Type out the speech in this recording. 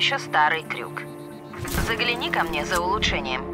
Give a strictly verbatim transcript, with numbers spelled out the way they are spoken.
еще старый крюк. Загляни ко мне за улучшением.